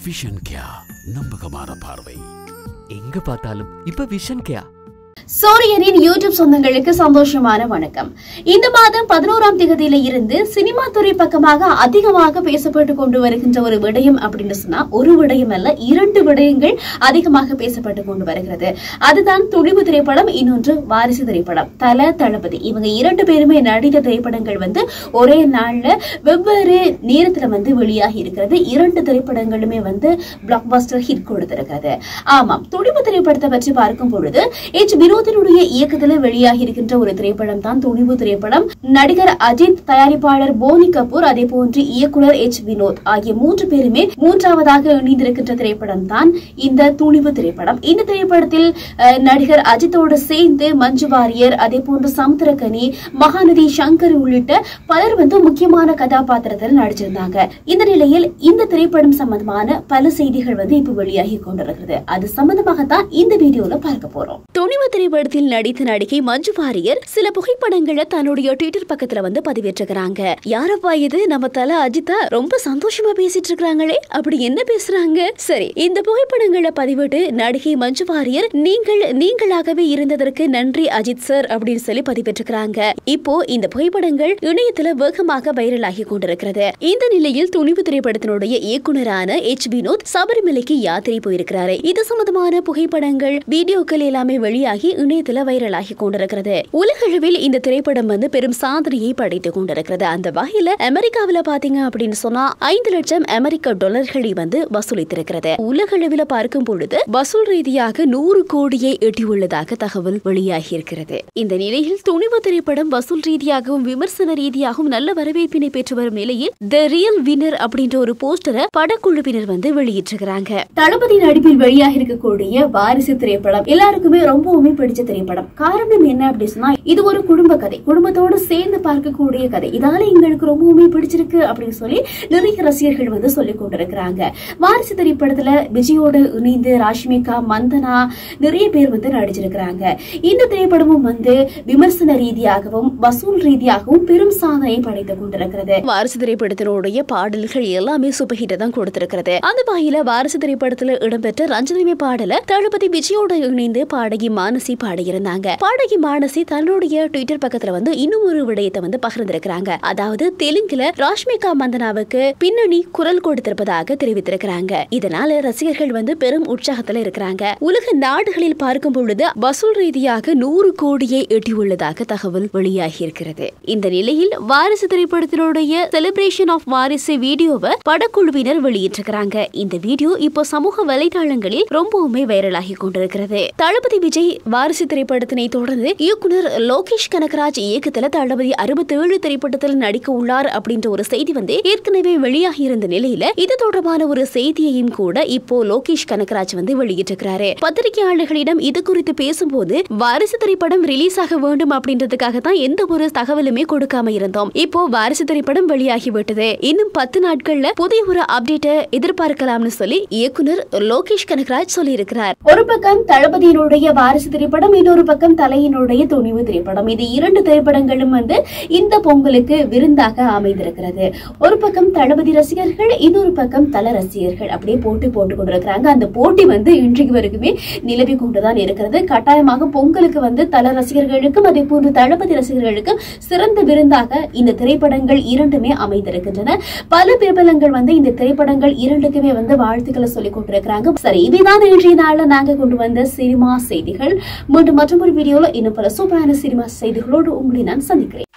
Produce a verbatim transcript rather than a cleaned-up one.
Vision கியா, நம்பகமான பார்வை. எங்க பார்த்தாலும் இப்ப விஷன் கியா. சூரியனின் யூடியூப் சொந்தங்களுக்கு சந்தோஷமான வணக்கம். இந்த மாதம் பதினோராம் தேதியில இருந்து சினிமா துறை பக்கமாக அதிகமாக பேசப்பட்டு கொண்டு வருகின்ற ஒரு விடயம் அப்படின்னு சொன்னா ஒரு விடயம் அல்ல, இரண்டு விடயங்கள் அதிகமாக பேசப்பட்டு கொண்டு வருகிறது. அதுதான் துணிவு திரைப்படம், இன்னொன்று வாரிசு திரைப்படம். தல தளபதி இவங்க இரண்டு பேருமே நடித்த திரைப்படங்கள் வந்து ஒரே நாள்ல வெவ்வேறு நேரத்துல வந்து வெளியாகி இருக்கிறது. இரண்டு திரைப்படங்களுமே வந்து பிளாக் பஸ்டர் ஹிட் கொடுத்திருக்கிறது. ஆமாம், துணிவு திரைப்படத்தை பற்றி பார்க்கும் பொழுது எச் வினோதினுடைய இயக்கத்தில் வெளியாகி இருக்கின்ற ஒரு திரைப்படம் தான் துணிவு திரைப்படம். நடிகர் அஜித், தயாரிப்பாளர் போனி கபூர், அதே போன்று இயக்குனர் எச் வினோத் ஆகிய மூன்று பேருமே மூன்றாவதாக இணைந்திருக்கின்ற திரைப்படம் தான் இந்த துணிவு திரைப்படம். இந்த திரைப்படத்தில் நடிகர் அஜித்தோடு சேர்ந்து மஞ்சு வாரியர், அதே போன்று சமுத்திரகனி, மகாநதி சங்கர் உள்ளிட்ட பலர் வந்து முக்கியமான கதாபாத்திரத்தில் நடிச்சிருந்தாங்க. இந்த நிலையில் இந்த திரைப்படம் சம்பந்தமான பல செய்திகள் வந்து இப்ப வெளியாகி கொண்டிருக்கிறது. அது சம்பந்தமாகத்தான் இந்த வீடியோல பார்க்க போறோம். துணிவு திரைப்படத்தில் நடித்த நடிகை மஞ்சு வாரியர் சில புகைப்படங்களை தன்னுடைய ட்விட்டர் பக்கத்துல வந்து பதிவேற்றுகிறாங்க. யாரப்பா இது, நம்ம தல அஜித்தா ரொம்ப சந்தோஷமா பேசிட்டு இருக்காங்களே, அப்படி என்ன பேசுறாங்க? சரி, இந்த புகைப்படங்களை பதிவிட்டு நடிகை மஞ்சு வாரியர் நீங்கள் நீங்களாகவே இருந்ததற்கு நன்றி அஜித் சார் அப்படின்னு சொல்லி பதிவேற்றுகிறாங்க. இப்போ இந்த புகைப்படங்கள் இணையத்துல வேகமாக வைரல் ஆகி கொண்டிருக்கிறது. இந்த நிலையில் துணிவு திரைப்படத்தினுடைய இயக்குனரான எச் வினோத் சபரிமலைக்கு யாத்திரை போயிருக்கிறாரு. இது சம்பந்தமான புகைப்படங்கள், வீடியோக்கள் எல்லாமே வெளியாகி இணையத்துல வைரல் ஆகி கொண்டிருக்கிறது. உலகளவில் இந்த திரைப்படம் வந்து பெரும் சாதனையை படைத்துக் கொண்டிருக்கிறது. அந்த வகையில அமெரிக்காவில பாத்தீங்க அப்படின்னு சொன்னா ஐந்து லட்சம் அமெரிக்க டாலர்களை வந்து வசூலித்திருக்கிறது. உலகளவில் பார்க்கும் பொழுது வசூல் ரீதியாக நூறு கோடியை எட்டியுள்ளதாக தகவல் வெளியாகி இருக்கிறது. இந்த நிலையில் துணிவு திரைப்படம் வசூல் ரீதியாகவும் விமர்சன ரீதியாகவும் நல்ல வரவேற்பினை பெற்று வரும் நிலையில் தி ரியல் வின்னர் அப்படின்ற ஒரு போஸ்டரை படக்குழுவினர் வந்து வெளியிட்டிருக்கிறாங்க. தளபதி நடிப்பில் வெளியாக இருக்கக்கூடிய வாரிசு திரைப்படம் எல்லாருக்குமே ரொம்பவுமே பிடிச்ச திரைப்படம். காரணம் என்ன அப்படின்னு சொன்னா இது ஒரு குடும்ப கதை, குடும்பத்தோடு சேர்ந்து பார்க்கக்கூடிய கதை. இதால எங்களுக்கு ரொம்பவுமே பிடிச்சிருக்கு அப்படின்னு சொல்லி நிறைய ரசிகர்கள் வந்து சொல்லிக் கொண்டிருக்கிறாங்க. வாரிசு திரைப்படத்துல விஜயோடு இணைந்து ராஷ்மிகா, மந்தனா நிறைய பேர் வந்து நடிச்சிருக்கிறாங்க. இந்த திரைப்படமும் வந்து விமர்சன ரீதியாகவும் வசூல் ரீதியாகவும் பெரும் சாதனை படைத்துக் கொண்டிருக்கிறது. வாரிசு திரைப்படத்தினுடைய பாடல்கள் எல்லாமே சூப்பர் ஹிட் தான் கொடுத்திருக்கிறது. அந்த வகையில வாரிசு திரைப்படத்துல இடம்பெற்ற ரஞ்சனமே பாடல தளபதி விஜயோடு இணைந்து பாடகி மானசி பாடியிருந்தாங்க. பாடகி மானசி தன்னுடைய ட்விட்டர் பக்கத்துல வந்து இன்னும் ஒரு விடயத்தை வந்து பகிர்ந்திருக்கிறாங்க. அதாவது தெலுங்குல ராஷ்மிகா மந்தனாவுக்கு பின்னணி குரல் கொடுத்திருப்பதாக தெரிவித்திருக்கிறாங்க. இதனால ரசிகர்கள் வந்து பெரும் உற்சாகத்துல இருக்கிறாங்க. உலக நாடுகளில் பார்க்கும் பொழுது வசூல் ரீதியாக நூறு கோடியை எட்டியுள்ளதாக தகவல் வெளியாகி இருக்கிறது. இந்த நிலையில் வாரிசு திரைப்படத்தினுடைய செலிப்ரேஷன் ஆஃப் வாரிசு வீடியோவை படக்குழுவினர் வெளியிட்டிருக்கிறாங்க. இந்த வீடியோ இப்போ சமூக வலைதளங்களில் ரொம்பவுமே வைரலாகி கொண்டிருக்கிறது. தளபதி விஜய் வாரிசு திரைப்படத்தினை தொடர்ந்து இயக்குனர் லோகேஷ் கனகராஜ் இயக்கத்தில் தளபதி அறுபத்தி ஏழு திரைப்படத்தில் நடிக்க உள்ளார் அப்படின்ற ஒரு செய்தி வந்து ஏற்கனவே வெளியாகி இருந்த நிலையில இது தொடர்பான ஒரு செய்தியையும் கூட இப்போ லோகேஷ் கனகராஜ் வந்து வெளியிட்டிருக்கிறாரு. பத்திரிகையாளர்களிடம் இது குறித்து பேசும்போது வாரிசு திரைப்படம் ரிலீஸ் ஆக வேண்டும் அப்படின்றதுக்காக தான் எந்த ஒரு தகவலுமே கொடுக்காம இருந்தோம். இப்போ வாரிசு திரைப்படம் வெளியாகி விட்டது, இன்னும் பத்து நாட்கள்ல புதிய ஒரு அப்டேட்டை எதிர்பார்க்கலாம்னு சொல்லி இயக்குனர் லோகேஷ் கனகராஜ் சொல்லி இருக்கிறார். ஒரு பக்கம் தளபதியினுடைய வாரிசு திரைப்படம், இன்னொரு பக்கம் தலையினுடைய துணிவு திரைப்படம். இது இரண்டு திரைப்படங்களும் வந்து இந்த பொங்கலுக்கு விருந்தாக அமைந்திருக்கிறது. ஒரு பக்கம் தளபதி ரசிகர்கள், இன்னொரு பக்கம் தல ரசிகர்கள் அப்படியே போட்டி போட்டுக் கொண்டிருக்கிறாங்க. அந்த போட்டி வந்து இன்றைக்கு வரைக்குமே நிலவி கொண்டுதான் இருக்கிறது. கட்டாயமாக பொங்கலுக்கு வந்து தல ரசிகர்களுக்கும் அதே போன்று தளபதி ரசிகர்களுக்கும் சிறந்த விருந்தாக இந்த திரைப்படங்கள் இரண்டுமே அமைந்திருக்கின்றன. பல பிரபலங்கள் வந்து இந்த திரைப்படங்கள் இரண்டுக்குமே வந்து வாழ்த்துக்களை சொல்லிக் கொண்டிருக்கிறாங்க. சரி, இதுதான் இன்றைய நாள்ல நாங்க கொண்டு வந்த சினிமா செய்திகள். மீண்டும் மற்றொரு வீடியோல இன்னும் பல சூப்பரான சினிமா செய்திகளோடு உங்களை நான் சந்திக்கிறேன்.